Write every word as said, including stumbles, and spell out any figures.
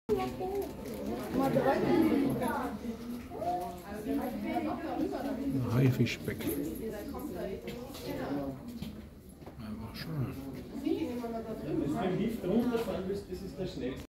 Haifischbeck. Einfach schön. Wenn du mit dem Lift runterfahren willst, das ist der schnellste.